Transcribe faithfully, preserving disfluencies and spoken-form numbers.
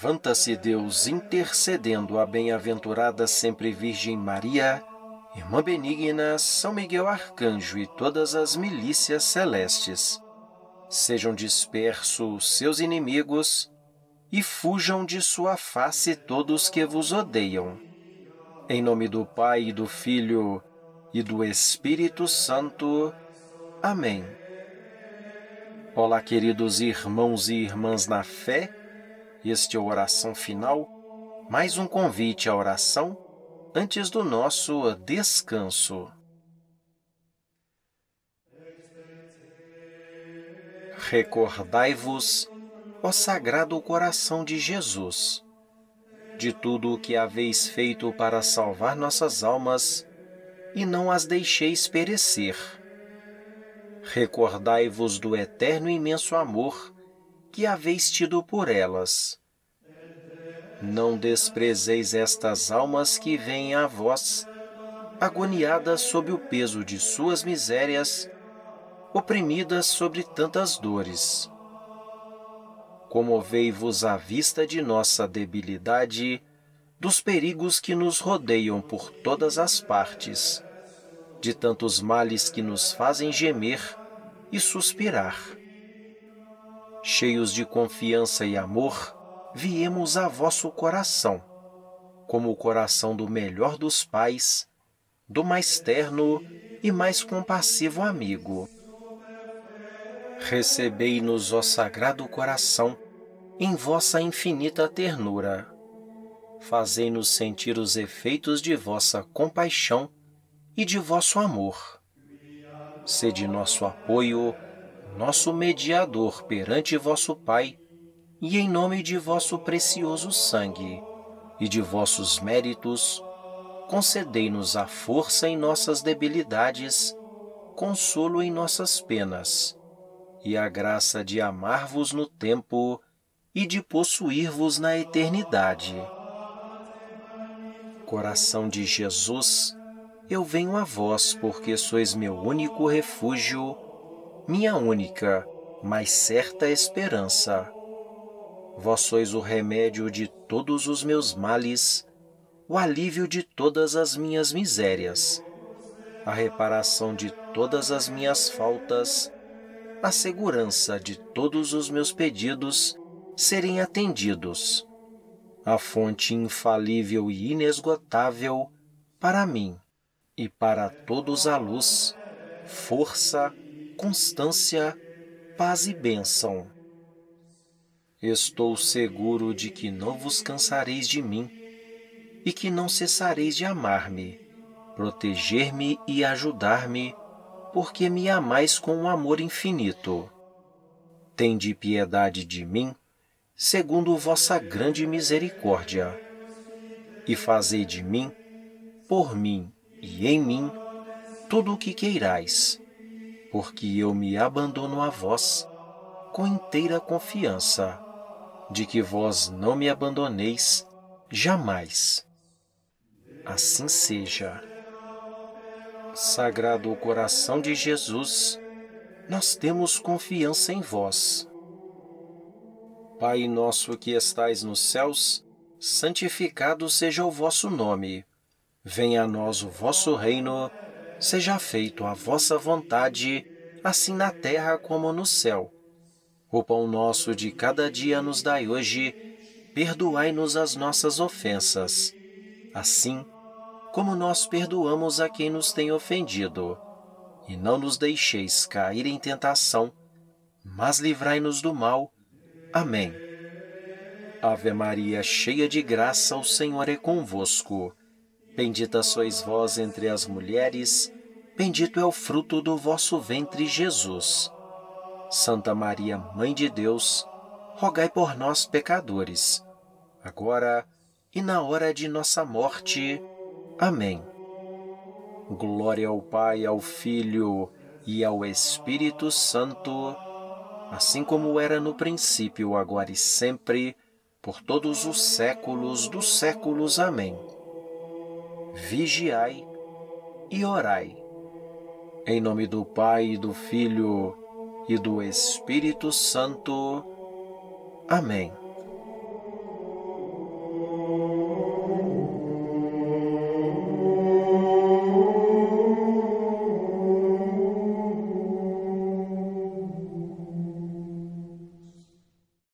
Levanta-se Deus, intercedendo a bem-aventurada sempre Virgem Maria, Irmã Benigna, São Miguel Arcanjo e todas as milícias celestes. Sejam dispersos seus inimigos e fujam de sua face todos que vos odeiam. Em nome do Pai, e do Filho e do Espírito Santo. Amém. Olá, queridos irmãos e irmãs na fé. Este é a oração final, mais um convite à oração antes do nosso descanso. Recordai-vos, ó Sagrado Coração de Jesus, de tudo o que haveis feito para salvar nossas almas, e não as deixeis perecer. Recordai-vos do eterno e imenso amor que haveis tido por elas. Não desprezeis estas almas que vêm a vós, agoniadas sob o peso de suas misérias, oprimidas sobre tantas dores. Comovei-vos à vista de nossa debilidade, dos perigos que nos rodeiam por todas as partes, de tantos males que nos fazem gemer e suspirar. Cheios de confiança e amor, viemos a vosso coração, como o coração do melhor dos pais, do mais terno e mais compassivo amigo. Recebei-nos, ó Sagrado Coração, em vossa infinita ternura. Fazei-nos sentir os efeitos de vossa compaixão e de vosso amor. Sede nosso apoio, nosso mediador perante vosso Pai, e em nome de vosso precioso sangue e de vossos méritos, concedei-nos a força em nossas debilidades, consolo em nossas penas, e a graça de amar-vos no tempo e de possuir-vos na eternidade. Coração de Jesus, eu venho a vós porque sois meu único refúgio, minha única, mas certa esperança. Vós sois o remédio de todos os meus males, o alívio de todas as minhas misérias, a reparação de todas as minhas faltas, a segurança de todos os meus pedidos serem atendidos, a fonte infalível e inesgotável para mim e para todos a luz, força, constância, paz e bênção. Estou seguro de que não vos cansareis de mim e que não cessareis de amar-me, proteger-me e ajudar-me, porque me amais com um amor infinito. Tende piedade de mim, segundo vossa grande misericórdia, e fazei de mim, por mim e em mim, tudo o que queirais, porque eu me abandono a vós com inteira confiança, de que vós não me abandoneis jamais. Assim seja. Sagrado Coração de Jesus, nós temos confiança em vós. Pai nosso que estais nos céus, santificado seja o vosso nome. Venha a nós o vosso reino, seja feito a vossa vontade, assim na terra como no céu. O pão nosso de cada dia nos dai hoje, perdoai-nos as nossas ofensas, assim como nós perdoamos a quem nos tem ofendido. E não nos deixeis cair em tentação, mas livrai-nos do mal. Amém. Ave Maria, cheia de graça, o Senhor é convosco. Bendita sois vós entre as mulheres, bendito é o fruto do vosso ventre, Jesus. Santa Maria, Mãe de Deus, rogai por nós, pecadores, agora e na hora de nossa morte. Amém. Glória ao Pai, ao Filho e ao Espírito Santo, assim como era no princípio, agora e sempre, por todos os séculos dos séculos. Amém. Vigiai e orai. Em nome do Pai, e do Filho e do Espírito Santo. Amém.